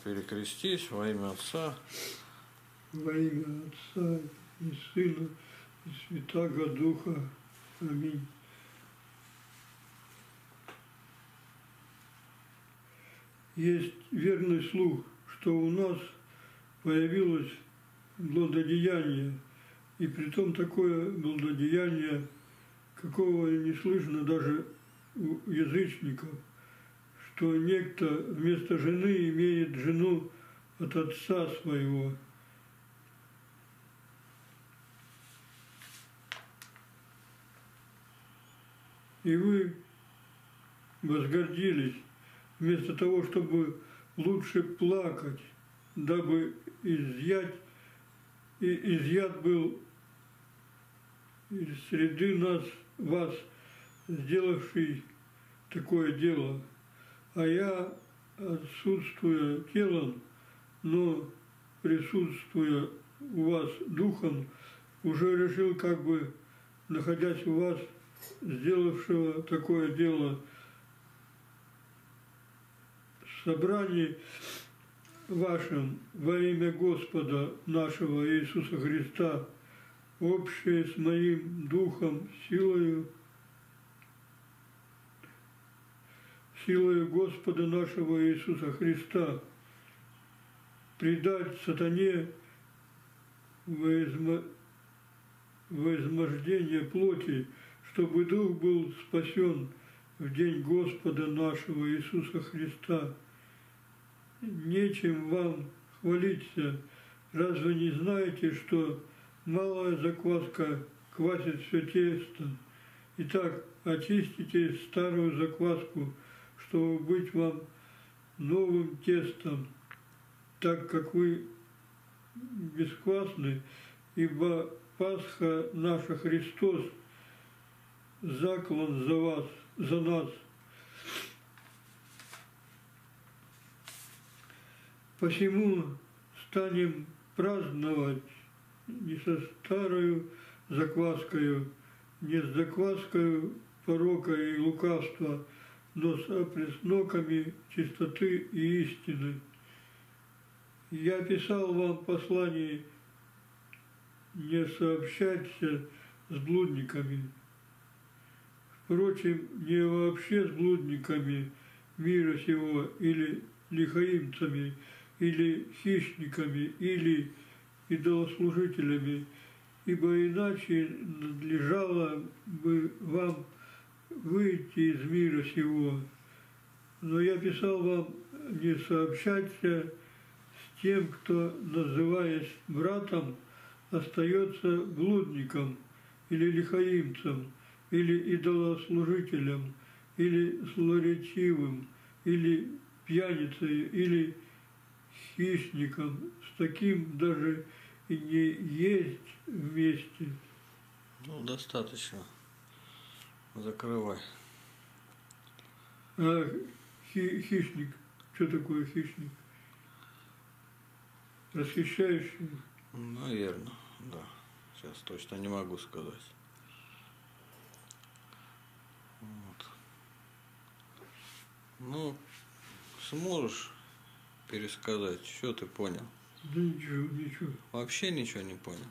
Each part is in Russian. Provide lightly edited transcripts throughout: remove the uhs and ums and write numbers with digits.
перекрестись во имя Отца. Во имя Отца и Сына и Святаго Духа. Аминь. Есть верный слух, что у нас появилось блудодеяние, и притом такое блудодеяние, какого не слышно даже у язычников, что некто вместо жены имеет жену от отца своего. И вы возгордились, вместо того, чтобы лучше плакать, дабы изъят был из среды вас, сделавший такое дело. А я, отсутствуя телом, но присутствуя у вас духом, уже решил, как бы, находясь у вас, сделавшего такое дело, в собрании вашем во имя Господа нашего Иисуса Христа, общее с моим духом, силою Господа нашего Иисуса Христа, предать сатане во измождение плоти, чтобы дух был спасен в день Господа нашего Иисуса Христа. Нечем вам хвалиться, разве не знаете, что малая закваска квасит все тесто? Итак, очистите старую закваску, чтобы быть вам новым тестом, так как вы бесквасны, ибо Пасха наша Христос заклан за нас. Посему станем праздновать не со старою закваскою, не с закваскою порока и лукавства, но с опресноками чистоты и истины. Я писал вам послание не сообщаться с блудниками. Впрочем, не вообще с блудниками мира сего или лихаимцами, или хищниками, или идолослужителями, ибо иначе надлежало бы вам выйти из мира сего. Но я писал вам не сообщаться с тем, кто, называясь братом, остается блудником или лихаимцем, или идолослужителем, или злоречивым, или пьяницей, или хищником. С таким даже и не есть вместе. Ну, достаточно. Закрывай. А хищник, что такое хищник? Расхищающий? Наверное, да. Сейчас точно не могу сказать. Вот. Ну, сможешь пересказать, что ты понял? Да ничего. Вообще ничего не понял.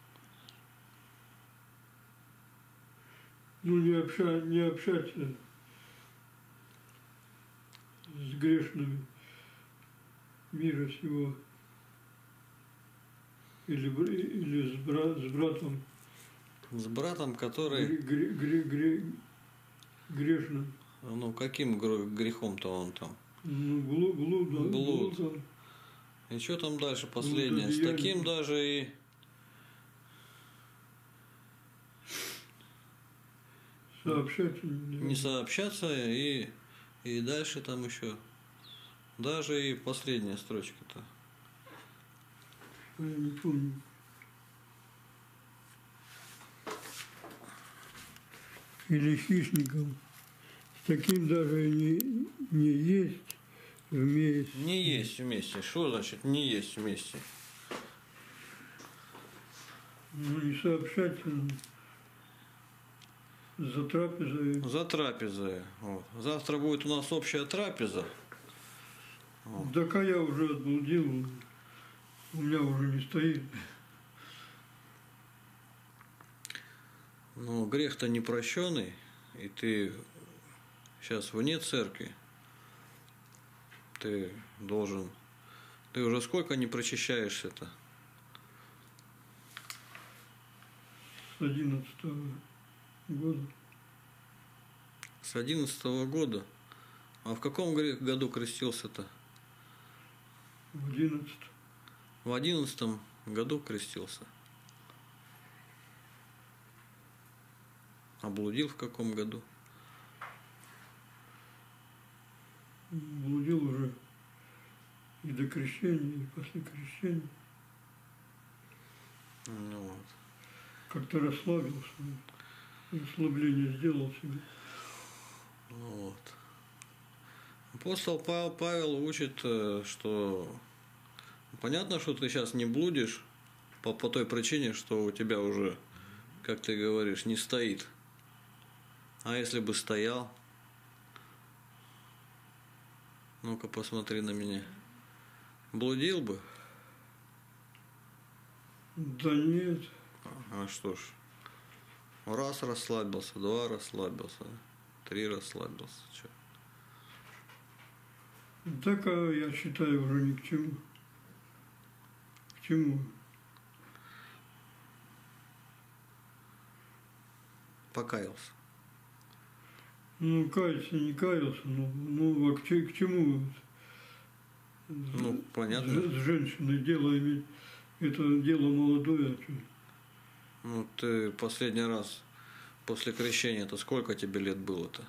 Ну, не общаться с грешными мира сего. Или с братом. С братом, который... Грешным. Ну, каким грехом-то он там? Ну, блуд. И что там дальше последнее? С таким даже и... Сообщаться. Не сообщаться и дальше там еще. Даже и последняя строчка-то. Я не помню. Или хищником. С таким даже не есть вместе. Не есть вместе. Что значит не есть вместе? Ну, не сообщаться за трапезой. За трапезой. Вот. Завтра будет у нас общая трапеза. Так а я уже отблудил, у меня уже не стоит. Но грех-то не прощенный, и ты сейчас вне церкви. Ты должен... Ты уже сколько не прочищаешься-то? С 11-го года. С 11-го года? А в каком году крестился-то? В 11-м. В 11-м году крестился. А блудил в каком году? Блудил уже и до крещения, и после крещения. Ну вот. Как-то расслабился, расслабление сделал себе. Ну вот. Апостол Павел учит, что понятно, что ты сейчас не блудишь по той причине, что у тебя уже, как ты говоришь, не стоит. А если бы стоял? Ну-ка, посмотри на меня. Блудил бы? Да нет. А что ж. Раз расслабился, два расслабился, три расслабился. Че? Так я считаю уже ни к чему. К чему? Покаялся. Ну, каяться не каялся, а к чему? Ну, понятно. С женщиной дело иметь. Это дело молодое. Ну, ты последний раз после крещения-то сколько тебе лет было-то?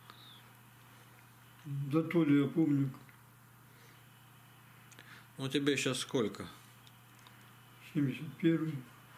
Да то ли я помню. Ну, тебе сейчас сколько? 71-й.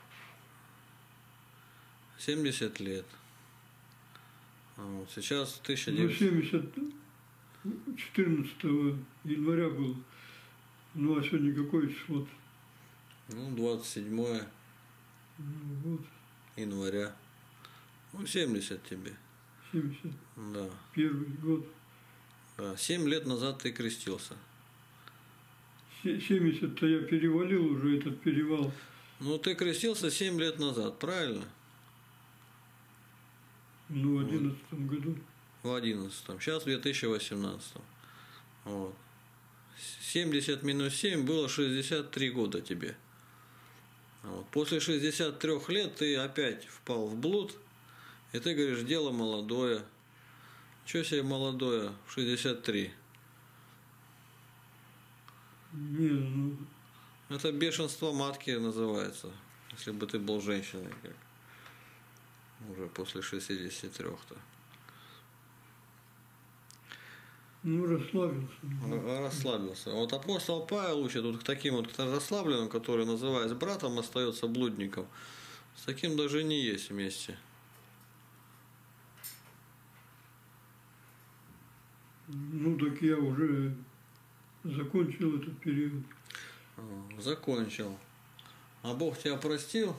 70 лет. А вот сейчас Ну, 1900... 14 января было. Ну, а сегодня какое число? Ну, 27 Ну, вот, января. Ну, 70 тебе. 71 Да. год. Да. 7 лет назад ты крестился. 70-то я перевалил уже этот перевал. Ну, ты крестился 7 лет назад, правильно? Ну, в 11 году. В 11-м. Сейчас в 2018. Вот. 70 минус 7 было 63 года тебе. Вот. После 63 лет ты опять впал в блуд, и ты говоришь, дело молодое. Что себе молодое в 63? Не, ну, Это бешенство матки называется, если бы ты был женщиной, как уже после 63-то. ну расслабился. Расслабился. Вот апостол Павел учит вот к таким вот расслабленным, который, называясь братом, остается блудником. С таким даже не есть вместе. Ну, так я уже закончил этот период. Закончил. А Бог тебя простил?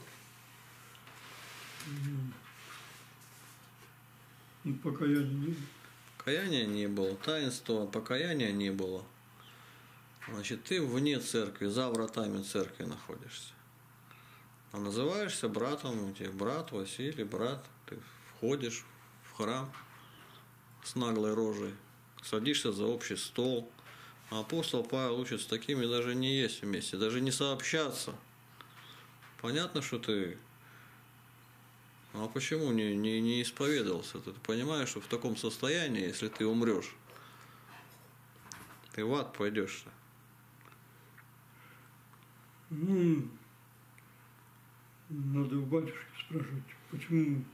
Ну, покаяния не было. Покаяния не было. Таинства покаяния не было. Значит, ты вне церкви, за вратами церкви находишься. А называешься братом, у тебя брат Василий, брат. Ты входишь в храм с наглой рожей, садишься за общий стол. А апостол Павел учит, с такими даже не есть вместе, даже не сообщаться. Понятно, что ты... А почему не исповедовался? Ты понимаешь, что в таком состоянии, если ты умрешь, ты в ад пойдешь. Ну, надо у батюшки спрашивать, почему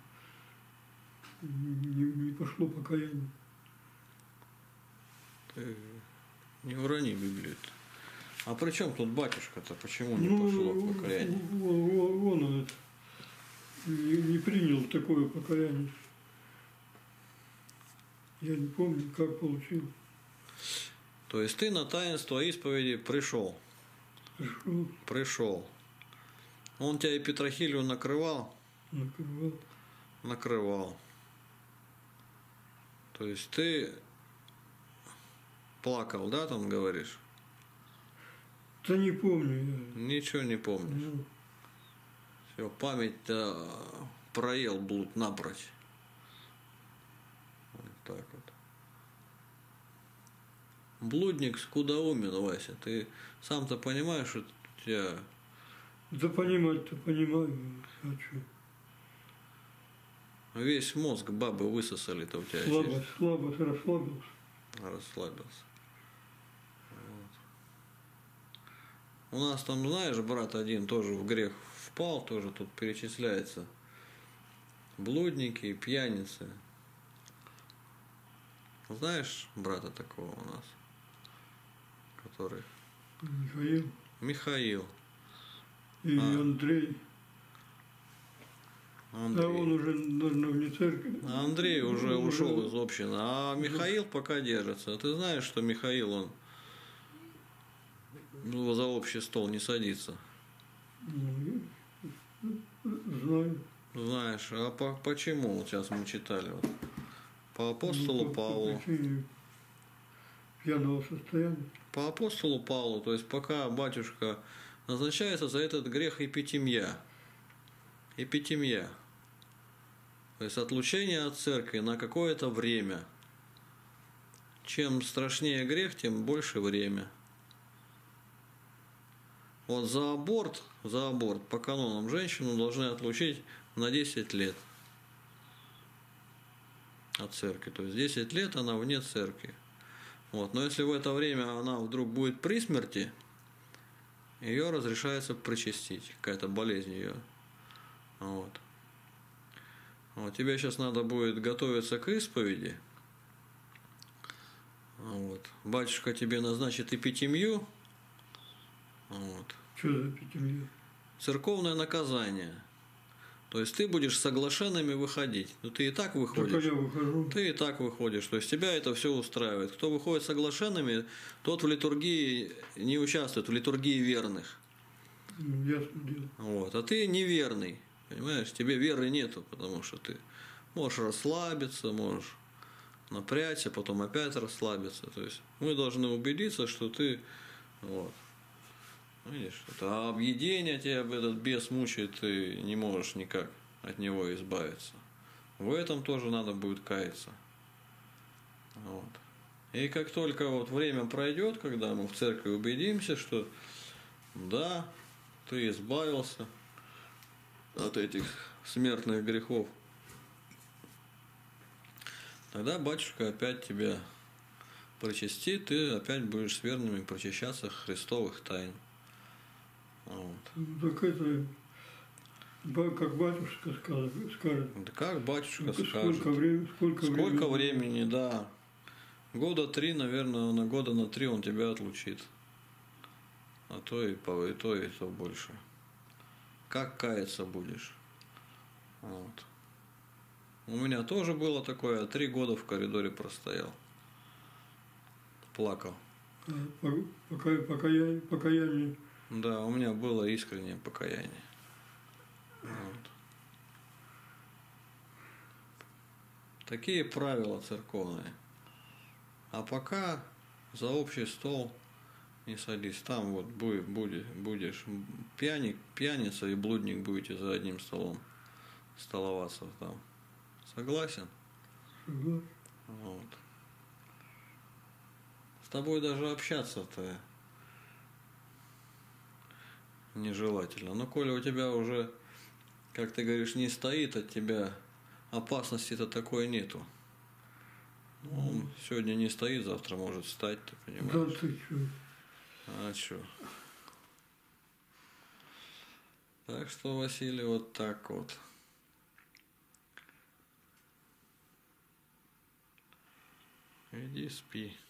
не пошло покаяние. Ты не урони Библию-то. А при чем тут батюшка-то? Почему не Ну, пошло покаяние? он это, не принял такое покаяние. Я не помню, как получил. То есть ты на таинство исповеди пришел. Пришел. Он тебя и Петрохилию накрывал? Накрывал. Накрывал. То есть ты Плакал, да, там говоришь? Да не помню я. Ничего не помнишь. Ну, Все, память-то проел блуд напрочь. Вот так вот. Блудник скудоумен, Вася. Ты сам-то понимаешь, что у тебя да понимать-то понимаю. А что? весь мозг бабы высосали-то у тебя. Слабость, расслабился. Расслабился. Вот. У нас там, знаешь, брат один тоже в грех впал, тоже тут перечисляется. Блудники, пьяницы. Знаешь брата такого у нас? Который? Михаил Михаил. и Андрей. Андрей. А он уже, наверное, вне церкви. Андрей уже ушел из общины, а Михаил пока держится. Ты знаешь, что Михаил, он за общий стол не садится? Ну, знаю. Знаешь, а почему? Вот сейчас мы читали. Вот. По апостолу Ну, Павлу. По причине пьяного состояния. По апостолу Павлу, то есть пока батюшка назначается за этот грех эпитимия. Эпитимия. То есть отлучение от церкви на какое-то время. Чем страшнее грех, тем больше время. Вот за аборт по канонам женщину должны отлучить на 10 лет от церкви. То есть 10 лет она вне церкви. Вот. Но если в это время она вдруг будет при смерти, ее разрешается причастить. Какая-то болезнь ее. Вот. Вот. Тебе сейчас надо будет готовиться к исповеди. Вот. Батюшка тебе назначит эпитимию. Вот. Что за эпитемия? Церковное наказание. То есть ты будешь с соглашенными выходить. Ну ты и так выходишь. Так я выхожу. Ты и так выходишь. То есть тебя это все устраивает. Кто выходит соглашенными, тот в литургии не участвует, в литургии верных. Ну, ясно дело. Вот. А ты неверный. Понимаешь, тебе веры нету, потому что ты можешь расслабиться, можешь напрячься, потом опять расслабиться. То есть мы должны убедиться, что ты вот. Видишь, это объедение тебя этот бес мучает, ты не можешь никак от него избавиться. В этом тоже надо будет каяться. Вот. И как только вот время пройдет, когда мы в церкви убедимся, что да, ты избавился от этих смертных грехов, тогда батюшка опять тебя причастит, ты опять будешь с верными причащаться Христовых тайн. Вот. Так это, как батюшка скажет. Да как батюшка Сколько скажет. Сколько времени, да. Года 3, наверное, на года на 3 он тебя отлучит. А то и то больше. Как каяться будешь? Вот. У меня тоже было такое, 3 года в коридоре простоял. Плакал. Покаяние. Да, у меня было искреннее покаяние. Вот. Такие правила церковные. А пока за общий стол не садись. Там вот будешь пьяница и блудник будете за одним столом столоваться там. Согласен? Согласен. Вот. С тобой даже общаться-то нежелательно. Но коли у тебя уже, как ты говоришь, не стоит от тебя опасности-то такой нету. Он сегодня не стоит, завтра может встать, ты понимаешь? Да ты что? А что? Так что, Василий, вот так вот. Иди спи.